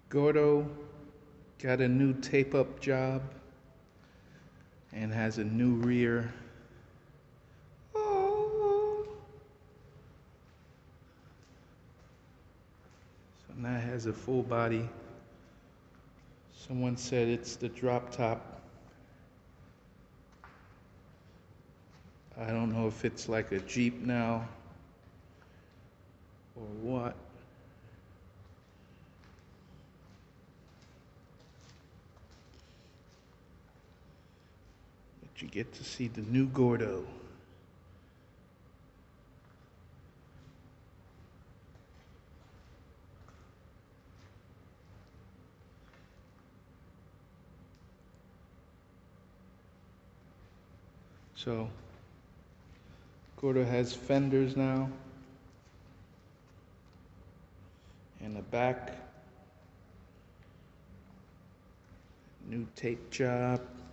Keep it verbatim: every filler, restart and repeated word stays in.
Gordo got a new tape-up job and has a new rear. Oh. So now it has a full body. Someone said it's the drop top. I don't know if it's like a Jeep now or what. But you get to see the new Gordo. So, Gordo has fenders now, and the back, new tape job.